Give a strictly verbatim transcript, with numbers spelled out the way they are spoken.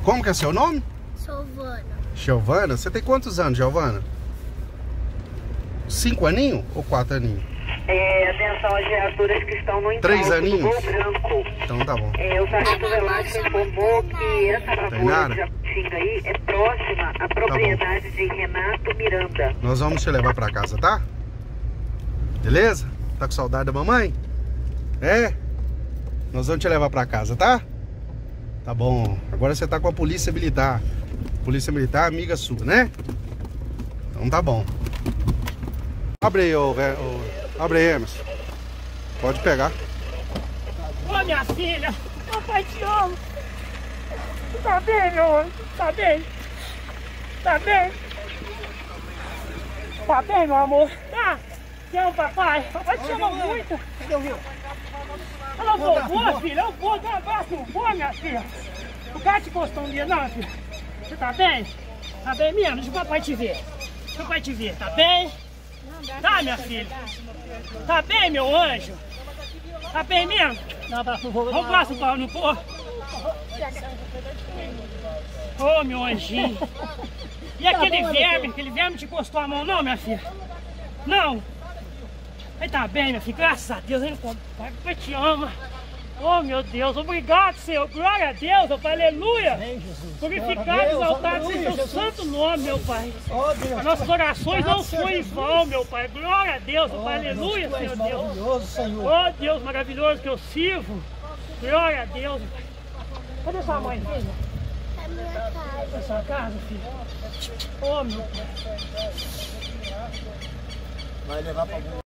Como que é seu nome? Giovana. Giovana? Você tem quantos anos, Giovana? Cinco aninhos ou quatro aninhos? É, atenção às viaturas que estão no Três entorno do aninhos? Gol Branco. Então tá bom. É, o sargento Velasco informou que essa lavoura nada? de Jacutinga aí é próxima à propriedade de Renato Miranda. Nós vamos te levar pra casa, tá? Beleza? Tá com saudade da mamãe? É? Nós vamos te levar pra casa, tá? Tá bom. Agora você tá com a polícia militar. Polícia militar amiga sua, né? Então tá bom. Abre aí, ô, ô, abre aí, Emerson. Pode pegar. Ô, minha filha, papai te ama. Tu tá bem, meu anjo? Tá bem? Tá bem? Tá bem, meu amor? Tá? Te amo, papai. Papai te ama muito. Cadê o Rio? Ela vovô, filha. Eu vou dar um abraço no vô, minha filha. O cara te gostou um dia, não, filha? Você tá bem? Tá bem mesmo? Deixa o papai te ver. Deixa o papai te ver. Tá bem? Tá, minha filha? Tá bem, meu anjo? Tá bem mesmo? Dá um abraço no vô. Dá um abraço no pau, não pô? Ô, meu anjinho. E aquele verme, aquele verme te encostou a mão, não, minha filha? Não? Aí tá bem, minha filha, graças a Deus, ele papai te ama. Oh, meu Deus, obrigado, Senhor, glória a Deus, meu Pai, aleluia. Purificado, exaltado seja o seu santo nome, meu Pai. Nossos corações não foram em vão, meu Pai, glória a Deus, meu Pai, aleluia, Senhor Deus. Oh, Deus maravilhoso que eu sirvo, glória a Deus. Cadê sua mãe, filha? É minha casa. É sua casa, filha? Oh, meu Pai. Vai levar pra